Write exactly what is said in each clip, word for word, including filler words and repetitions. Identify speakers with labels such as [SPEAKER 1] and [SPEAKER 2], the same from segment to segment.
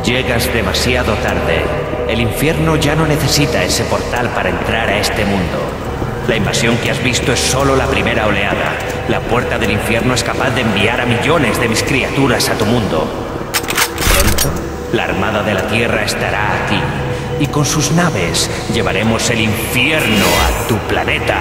[SPEAKER 1] Llegas demasiado tarde. El infierno ya no necesita ese portal para entrar a este mundo. La invasión que has visto es solo la primera oleada. La puerta del infierno es capaz de enviar a millones de mis criaturas a tu mundo. Pronto, la Armada de la Tierra estará aquí. Y con sus naves llevaremos el infierno a tu planeta.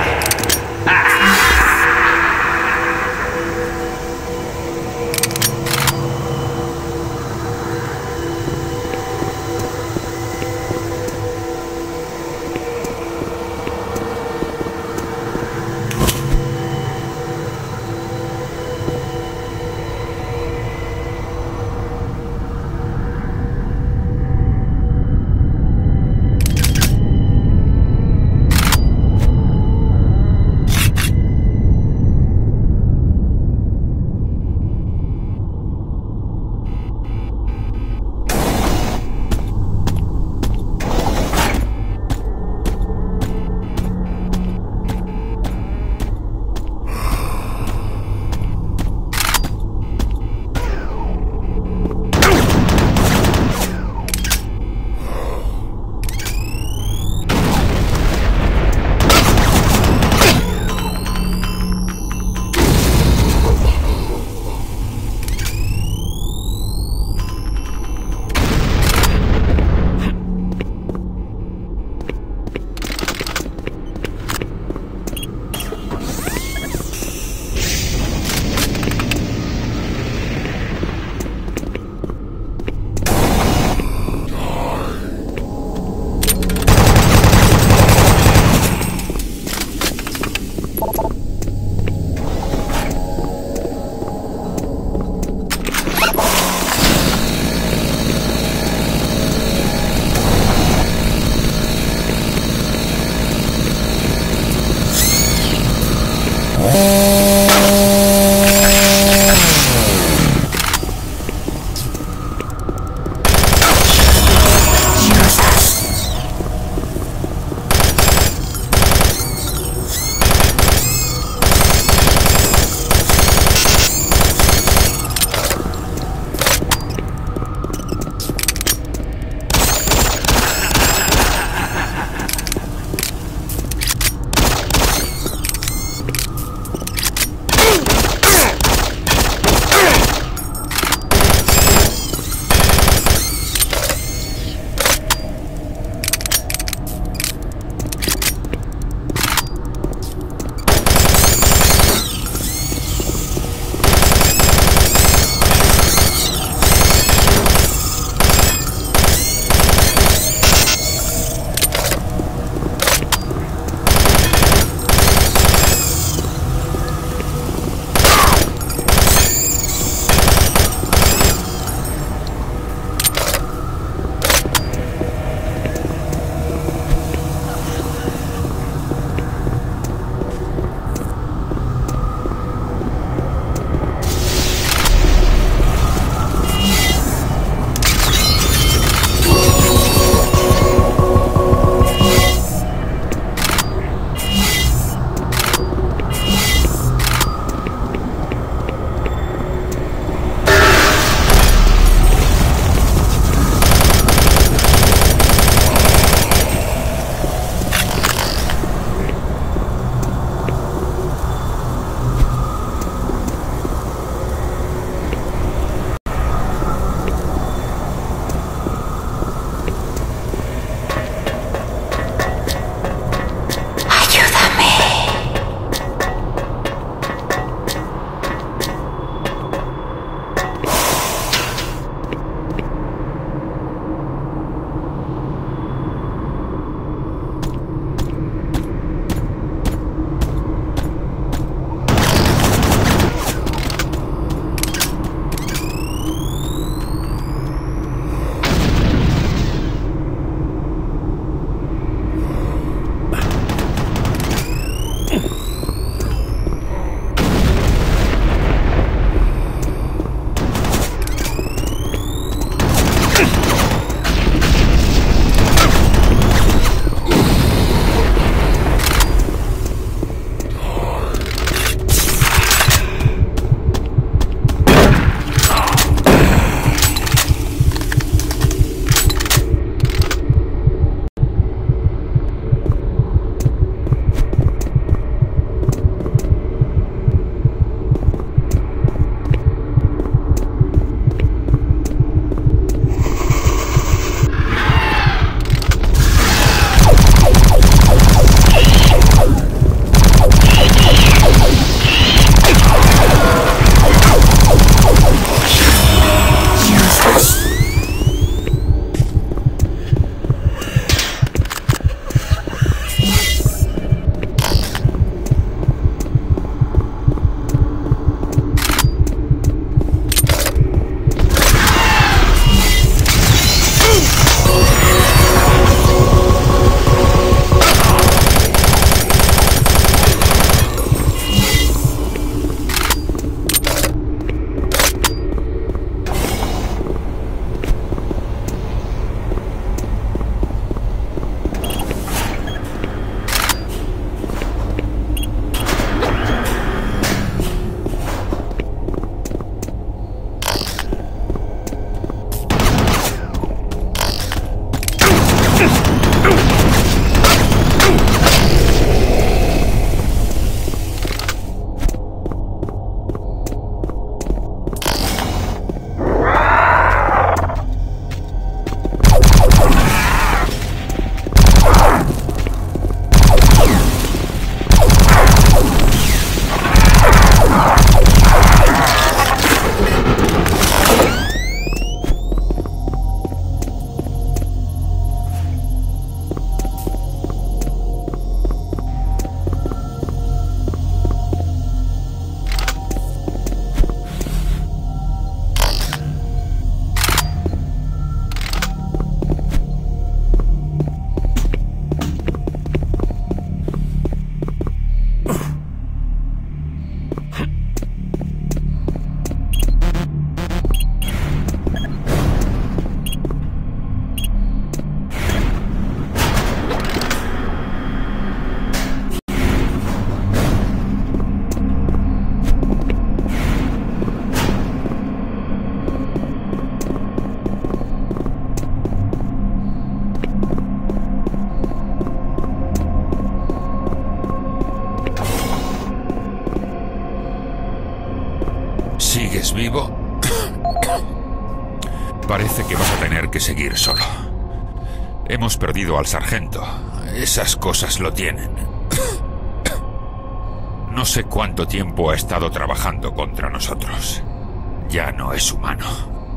[SPEAKER 2] Parece que vas a tener que seguir solo. Hemos perdido al sargento. Esas cosas lo tienen. No sé cuánto tiempo ha estado trabajando contra nosotros. Ya no es humano.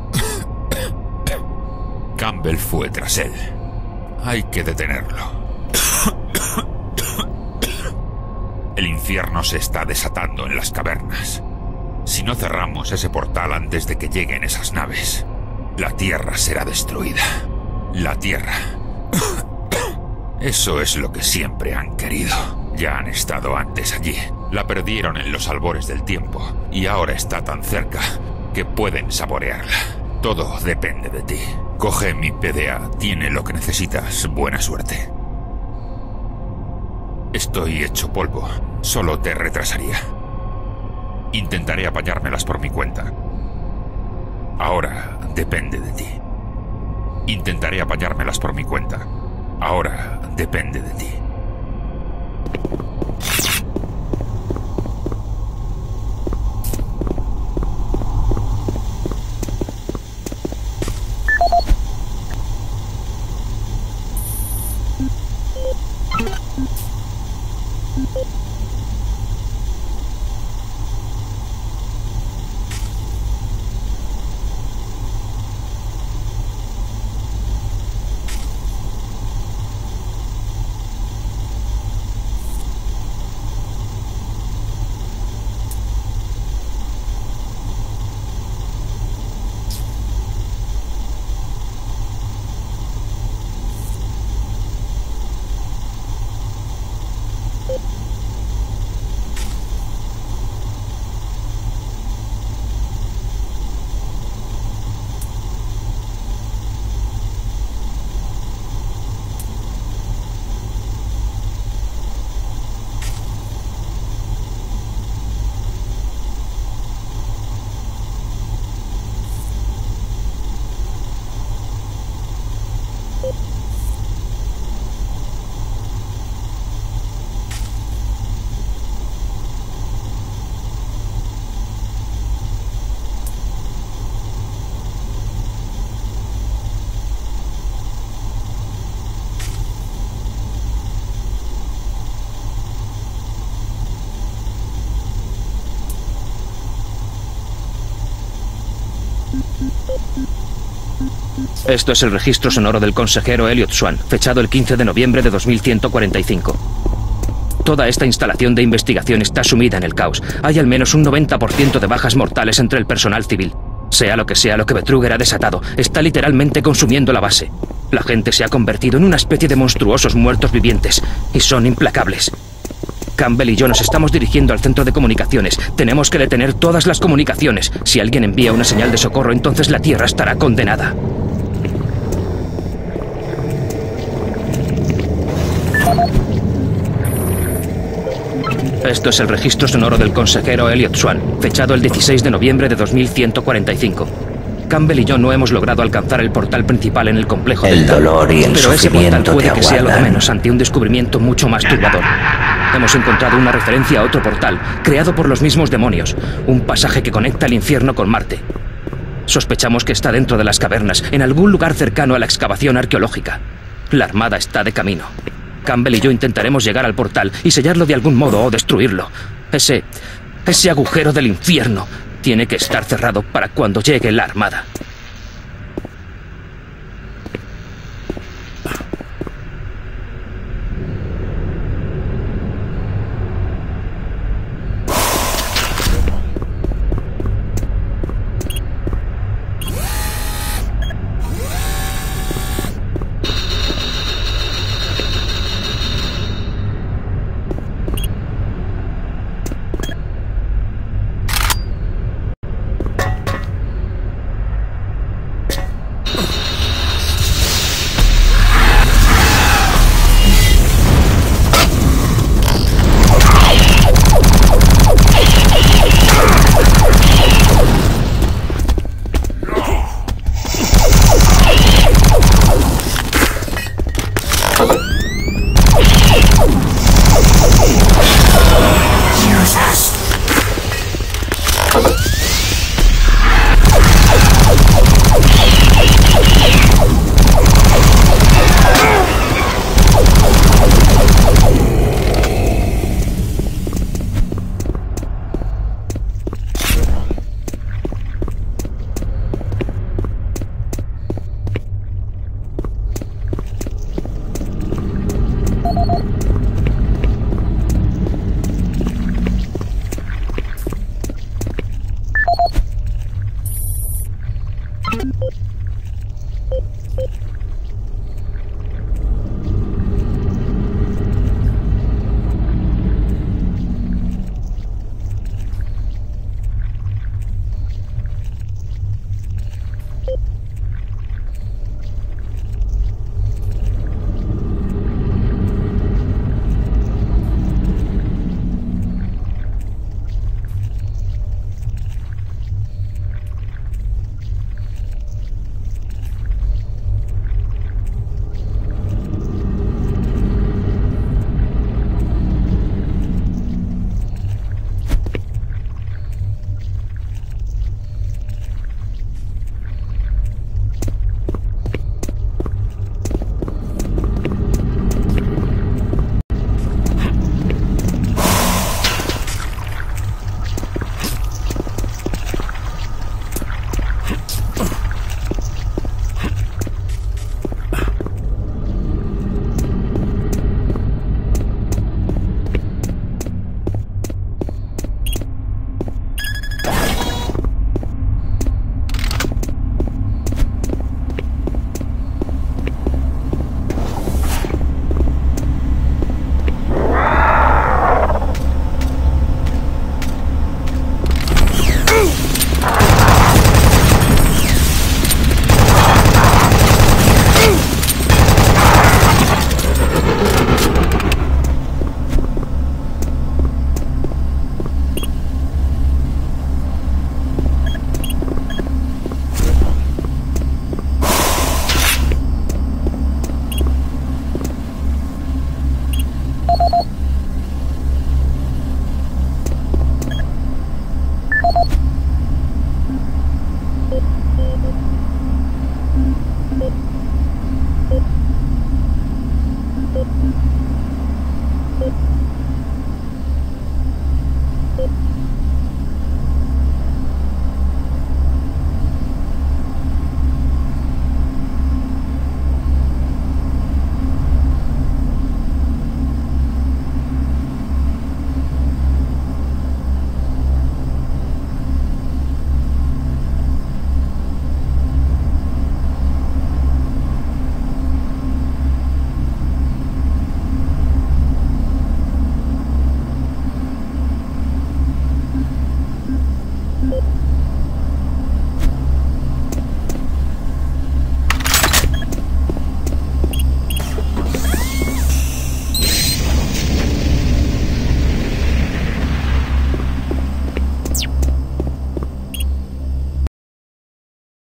[SPEAKER 2] Campbell fue tras él. Hay que detenerlo. El infierno se está desatando en las cavernas. Si no cerramos ese portal antes de que lleguen esas naves, la Tierra será destruida. La Tierra. Eso es lo que siempre han querido. Ya han estado antes allí. La perdieron en los albores del tiempo y ahora está tan cerca que pueden saborearla. Todo depende de ti. Coge mi P D A. Tiene lo que necesitas. Buena suerte. Estoy hecho polvo. Solo te retrasaría. Intentaré apañármelas por mi cuenta. Ahora depende de ti. Intentaré apañármelas por mi cuenta. Ahora depende de ti.
[SPEAKER 3] Esto es el registro sonoro del consejero Elliot Swan, fechado el quince de noviembre de dos mil ciento cuarenta y cinco. Toda esta instalación de investigación está sumida en el caos. Hay al menos un noventa por ciento de bajas mortales entre el personal civil. Sea lo que sea lo que Betruger ha desatado, está literalmente consumiendo la base. La gente se ha convertido en una especie de monstruosos muertos vivientes, y son implacables. Campbell y yo nos estamos dirigiendo al centro de comunicaciones. Tenemos que detener todas las comunicaciones. Si alguien envía una señal de socorro, entonces la Tierra estará condenada. Esto es el registro sonoro del consejero Elliot Swan, fechado el dieciséis de noviembre de dos mil ciento cuarenta y cinco. Campbell y yo no hemos logrado alcanzar el portal principal en el complejo
[SPEAKER 4] el
[SPEAKER 3] del
[SPEAKER 4] dolor y el
[SPEAKER 3] pero ese portal puede que sea lo de
[SPEAKER 4] aguardan.
[SPEAKER 3] menos ante un descubrimiento mucho más turbador. Hemos encontrado una referencia a otro portal, creado por los mismos demonios, un pasaje que conecta el infierno con Marte. Sospechamos que está dentro de las cavernas, en algún lugar cercano a la excavación arqueológica. La Armada está de camino. Campbell y yo intentaremos llegar al portal y sellarlo de algún modo o destruirlo. Ese... ese agujero del infierno tiene que estar cerrado para cuando llegue la Armada.
[SPEAKER 4] Oh.